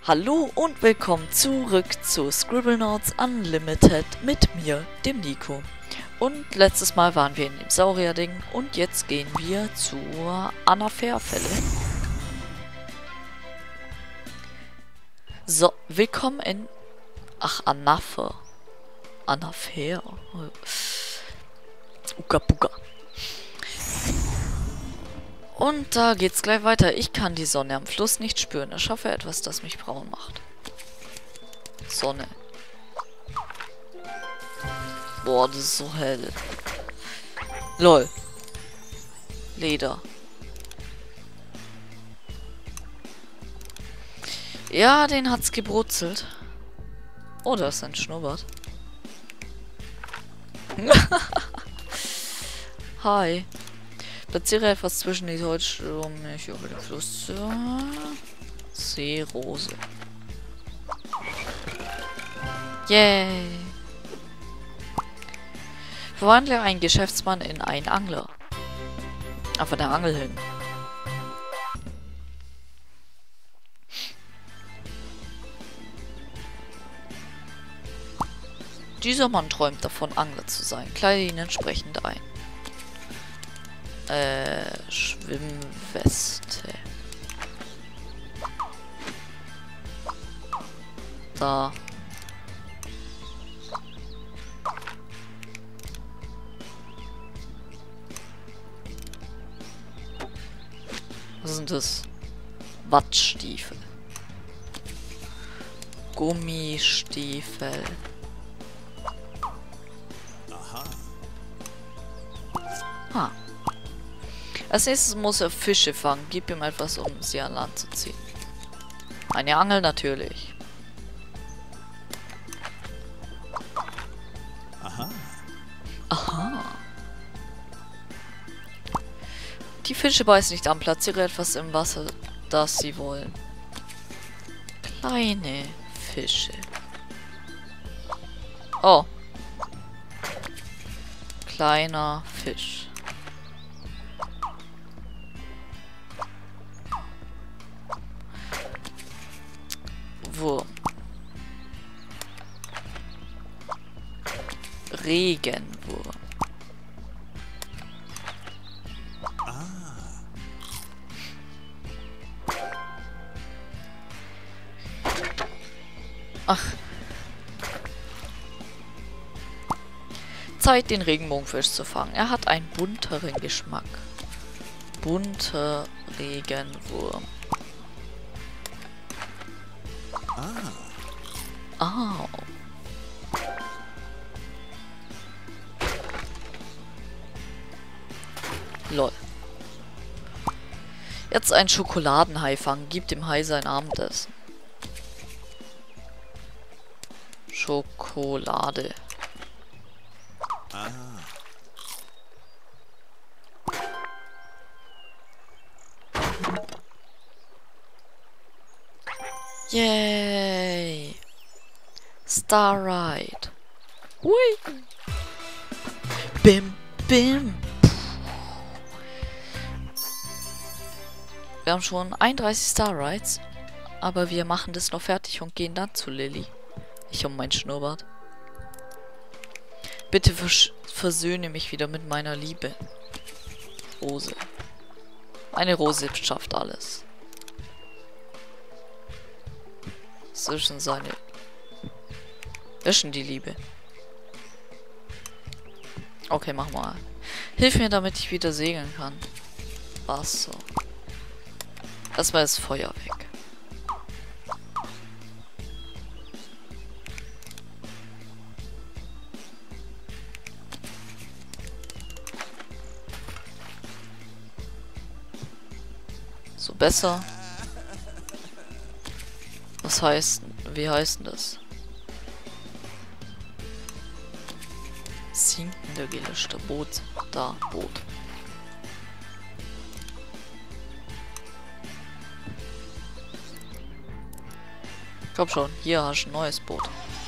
Hallo und willkommen zurück zu Scribblenauts Unlimited mit mir, dem Nico. Und letztes Mal waren wir in dem Saurier-Ding und jetzt gehen wir zur Anafair-Fälle. So, willkommen in... Ach, Anafair. Anafair. Uga Buga. Und da geht's gleich weiter. Ich kann die Sonne am Fluss nicht spüren. Ich schaffe etwas, das mich braun macht. Sonne. Boah, das ist so hell. Lol. Leder. Ja, den hat's gebrutzelt. Oh, da ist ein Schnurrbart. Hi. Platziere etwas zwischen die Holzstürme über den Fluss. Seerose. Yay. Verwandle einen Geschäftsmann in einen Angler. Von der Angel hin. Dieser Mann träumt davon, Angler zu sein. Kleide ihn entsprechend ein. Schwimmweste. Da. Was sind das? Wattstiefel. Gummistiefel. Ah. Als nächstes muss er Fische fangen. Gib ihm etwas, um sie an Land zu ziehen. Eine Angel natürlich. Aha. Aha. Die Fische beißen nicht an. Platziere etwas im Wasser, das sie wollen. Kleine Fische. Oh. Kleiner Fisch. Wurm. Regenwurm. Ach. Zeit, den Regenbogenfisch zu fangen. Er hat einen bunteren Geschmack. Bunter Regenwurm. Oh. Lol. Jetzt ein Schokoladenhai fangen. Gib dem Hai sein Abendessen. Schokolade. Yay! Star Ride. Hui! Bim, bim. Wir haben schon 31 Star Rides, aber wir machen das noch fertig und gehen dann zu Lilly. Ich um mein Schnurrbart. Bitte versöhne mich wieder mit meiner Liebe. Rose. Eine Rose schafft alles. Zwischen seine... Löschen die Liebe. Okay, mach mal. Hilf mir, damit ich wieder segeln kann. Wasser. Erstmal das Feuer weg. So besser. Was heißt... Wie heißt denn das? Sinkender gelöschter Boot. Da, Boot. Komm schon, hier hast du ein neues Boot.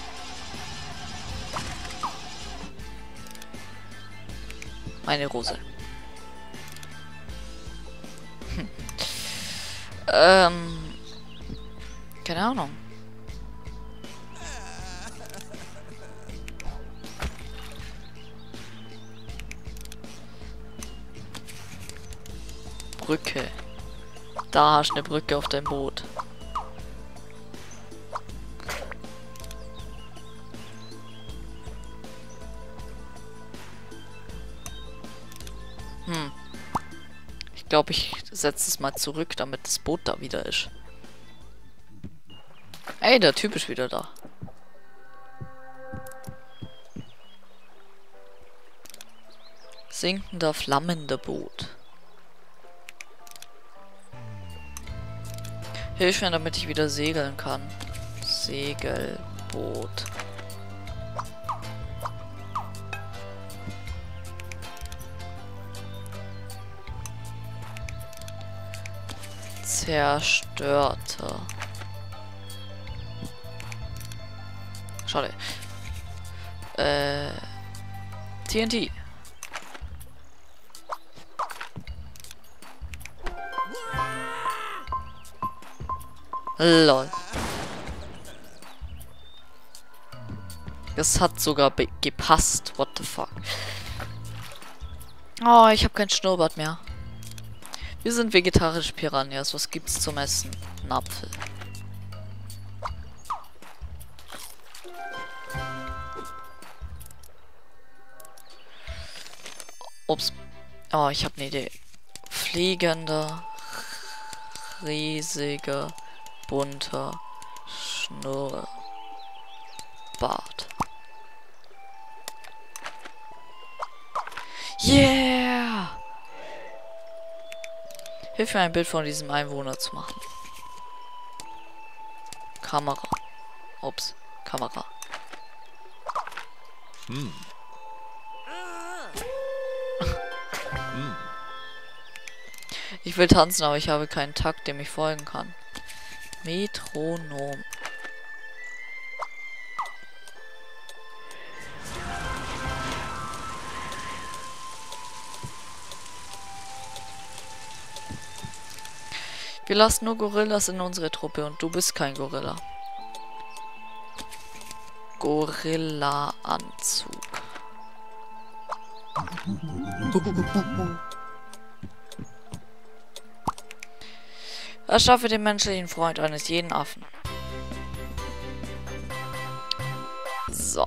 Meine Rose. Keine Ahnung. Brücke. Da hast du eine Brücke auf deinem Boot. Ich glaube, ich setze es mal zurück, damit das Boot da wieder ist. Ey, der Typ ist wieder da. Sinkender, flammender Boot. Hilf mir, damit ich wieder segeln kann. Segelboot. Zerstörte. Schade. TNT. Lol. Das hat sogar gepasst. What the fuck. Oh, ich habe kein Schnurrbart mehr. Wir sind vegetarische Piranhas. Was gibt's zum Essen? Ein Apfel. Ups. Oh, ich habe eine Idee. Fliegender, riesiger, bunter Schnurrbart. Yeah! Hilf mir, ein Bild von diesem Einwohner zu machen. Kamera. Ups. Kamera. Ich will tanzen, aber ich habe keinen Takt, dem ich folgen kann. Metronom. Wir lassen nur Gorillas in unsere Truppe und du bist kein Gorilla. Gorilla-Anzug. Erschaffe den menschlichen Freund eines jeden Affen. So.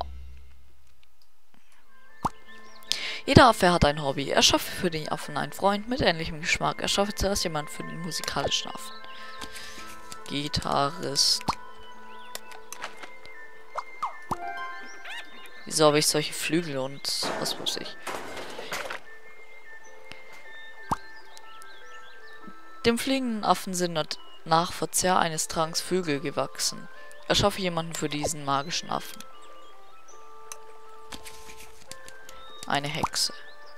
Jeder Affe hat ein Hobby. Erschaffe für den Affen einen Freund mit ähnlichem Geschmack. Erschaffe zuerst jemanden für den musikalischen Affen. Gitarrist. Wieso habe ich solche Flügel und was weiß ich? Dem fliegenden Affen sind nach Verzehr eines Tranks Flügel gewachsen. Erschaffe jemanden für diesen magischen Affen. Eine Hexe.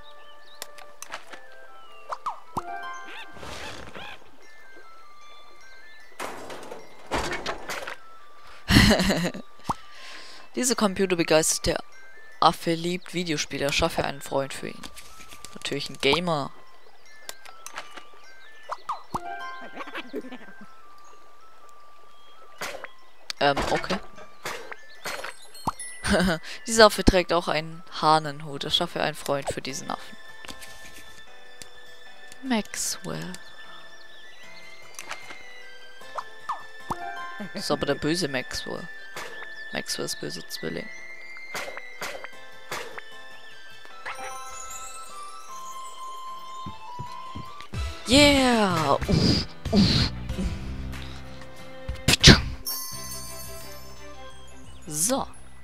Diese computerbegeisterte Affe liebt Videospiele. Erschaffe einen Freund für ihn. Natürlich ein Gamer. Okay. Dieser Affe trägt auch einen Hahnenhut. Erschaffe einen Freund für diesen Affen. Maxwell. Das ist aber der böse Maxwell. Maxwells böse Zwilling. Yeah! Uff, uff. So.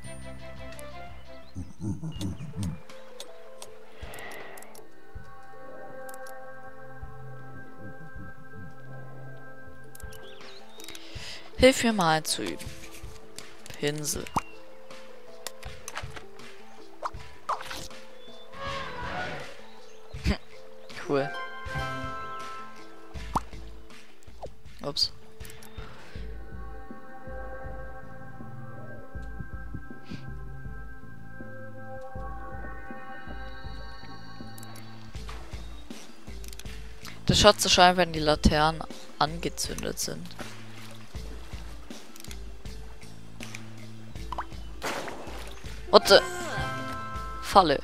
Hilf mir mal zu üben. Pinsel. Cool. Ups. Das schaut so schein, wenn die Laternen angezündet sind. What the? Falle.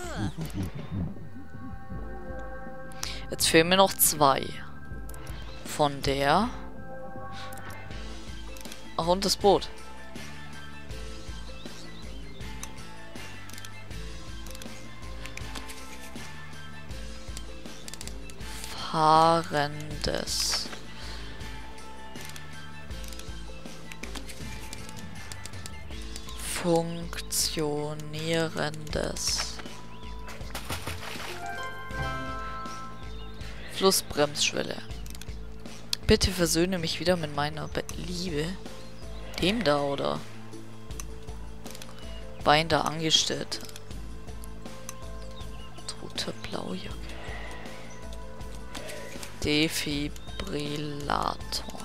Jetzt fehlen mir noch 2. Von der... Ach, und das Boot. Fahrendes. Funktionierendes. Flussbremsschwelle. Bitte versöhne mich wieder mit meiner Liebe. Dem da, oder? Bein da angestellt. Tote Blaujacke. Defibrillator.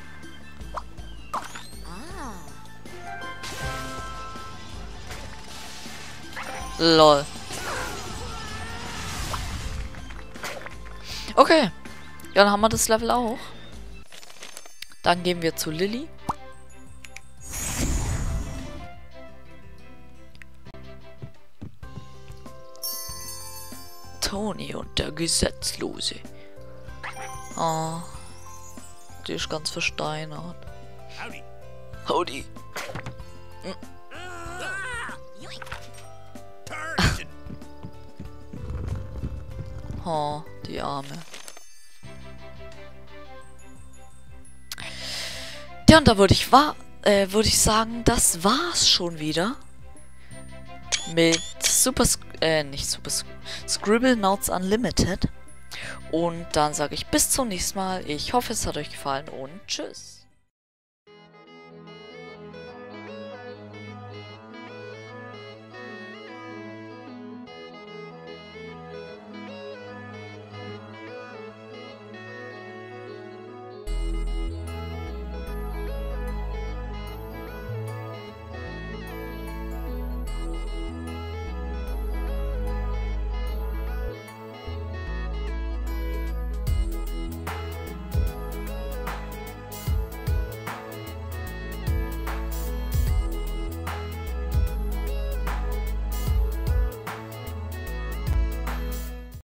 Lol. Okay. Ja, dann haben wir das Level auch. Dann gehen wir zu Lilly. Toni und der Gesetzlose. Ah. Die ist ganz versteinert. Howdy. Howdy. Oh, die Arme. Ja, und da würde ich sagen, das war's schon wieder. Mit Scribblenauts Unlimited. Und dann sage ich bis zum nächsten Mal. Ich hoffe, es hat euch gefallen und tschüss.